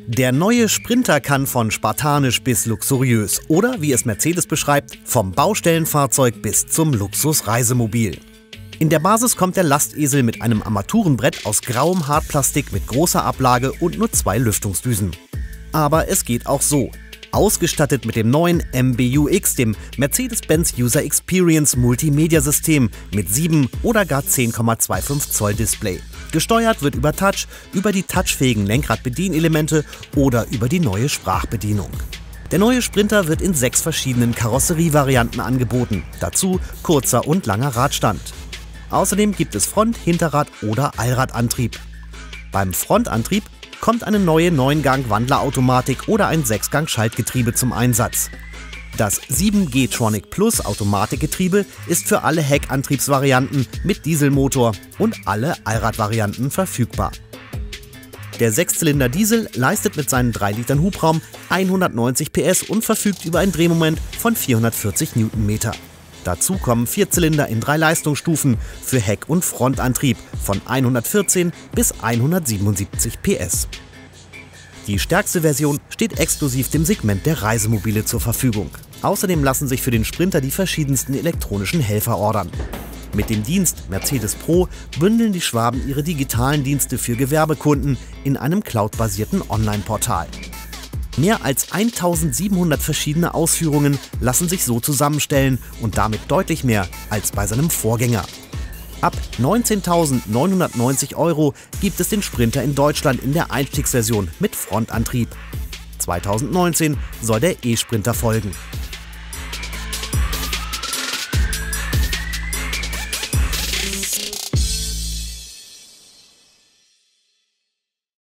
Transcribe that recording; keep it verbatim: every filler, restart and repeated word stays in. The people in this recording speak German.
Der neue Sprinter kann von spartanisch bis luxuriös oder, wie es Mercedes beschreibt, vom Baustellenfahrzeug bis zum Luxus-Reisemobil. In der Basis kommt der Lastesel mit einem Armaturenbrett aus grauem Hartplastik mit großer Ablage und nur zwei Lüftungsdüsen. Aber es geht auch so. Ausgestattet mit dem neuen M B U X, dem Mercedes-Benz User Experience Multimedia-System mit sieben oder gar zehn Komma fünfundzwanzig Zoll Display. Gesteuert wird über Touch, über die touchfähigen Lenkrad-Bedienelemente oder über die neue Sprachbedienung. Der neue Sprinter wird in sechs verschiedenen Karosserievarianten angeboten, dazu kurzer und langer Radstand. Außerdem gibt es Front-, Hinterrad- oder Allradantrieb. Beim Frontantrieb kommt eine neue neun-Gang-Wandlerautomatik oder ein sechs-Gang-Schaltgetriebe zum Einsatz. Das sieben G Tronic Plus Automatikgetriebe ist für alle Heckantriebsvarianten mit Dieselmotor und alle Allradvarianten verfügbar. Der Sechszylinder Diesel leistet mit seinen drei Litern Hubraum hundertneunzig P S und verfügt über ein Drehmoment von vierhundertvierzig Newtonmeter. Dazu kommen Vierzylinder in drei Leistungsstufen für Heck- und Frontantrieb von hundertvierzehn bis hundertsiebenundsiebzig P S. Die stärkste Version steht exklusiv dem Segment der Reisemobile zur Verfügung. Außerdem lassen sich für den Sprinter die verschiedensten elektronischen Helfer ordern. Mit dem Dienst Mercedes Pro bündeln die Schwaben ihre digitalen Dienste für Gewerbekunden in einem cloudbasierten Online-Portal. Mehr als eintausendsiebenhundert verschiedene Ausführungen lassen sich so zusammenstellen und damit deutlich mehr als bei seinem Vorgänger. Ab neunzehntausendneunhundertneunzig Euro gibt es den Sprinter in Deutschland in der Einstiegsversion mit Frontantrieb. zweitausendneunzehn soll der E-Sprinter folgen.